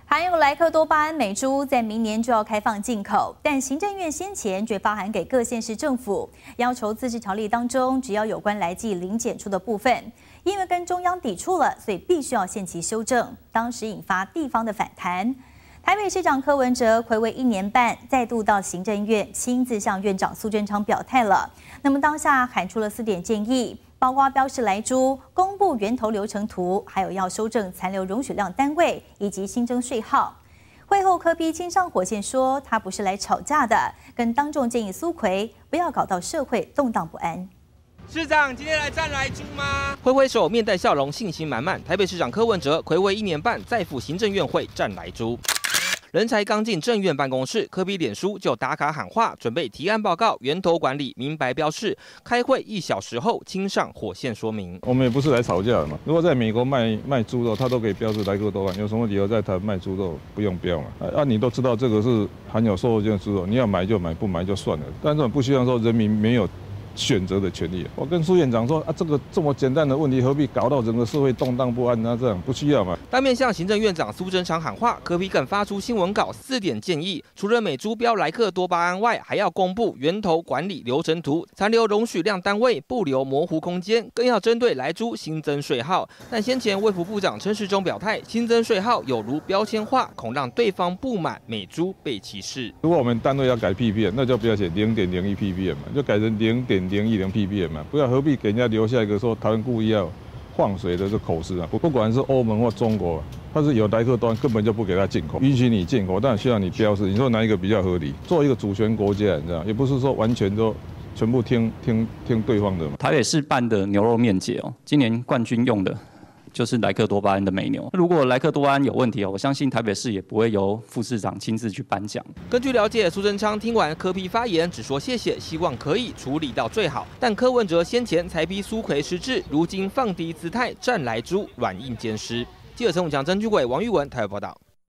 含有莱克多巴胺美猪在明年就要开放进口，但行政院先前却发函给各县市政府，要求自治条例当中只要有关来剂零检出的部分，因为跟中央抵触了，所以必须要限期修正。当时引发地方的反弹。台北市长柯文哲睽违1年半，再度到行政院亲自向院长苏贞昌表态了。那么当下喊出了4点建议。 包括标示来猪、公布源头流程图，还有要修正残留容许量单位以及新增税号。会后，柯 P 亲上火线说，他不是来吵架的，跟当众建议苏揆不要搞到社会动荡不安。 市长今天来站来猪吗？挥挥手，面带笑容，信心满满。台北市长柯文哲睽违1年半再赴行政院会站来猪。 人才刚进政院办公室，柯 P 脸书就打卡喊话，准备提案报告源头管理，明白标示。开会1小时后，亲上火线说明。 我们也不是来吵架的嘛。如果在美国卖猪肉，他都可以标示莱克多巴胺，有什么理由在台卖猪肉不用标嘛？你都知道这个是含有瘦肉精的猪肉，你要买就买，不买就算了。但是我不希望说人民没有 选择的权利。我跟苏院长说这个这么简单的问题，何必搞到整个社会动荡不安呢？这样不需要嘛。 当面向行政院长苏贞昌喊话，柯 P 更发出新闻稿4点建议，除了美猪标莱克多巴胺外，还要公布源头管理流程图、残留容许量单位，不留模糊空间，更要针对莱猪新增税号。但先前卫福部长陈时中表态，新增税号有如标签化，恐让对方不满美猪被歧视。 如果我们单位要改 ppm， 那就不要写0.01 ppm 嘛，就改成0.010 ppm 嘛，不要何必给人家留下一个说台湾故意要放水的这口实啊！不管是欧盟或中国，它是有莱克多巴胺，根本就不给它进口，允许你进口，但需要你标示。你说哪一个比较合理？作为一个主权国家，你知道，也不是说完全都全部听对方的嘛。 台北市办的牛肉面节今年冠军用的 就是莱克多巴胺的美牛。如果莱克多巴胺有问题我相信台北市也不会由副市长亲自去颁奖。 根据了解，苏贞昌听完柯 P 发言，只说谢谢，希望可以处理到最好。但柯文哲先前才逼苏揆失智，如今放低姿态站来猪，软硬兼施。记者陈武强、曾俊伟、王玉文台北报道。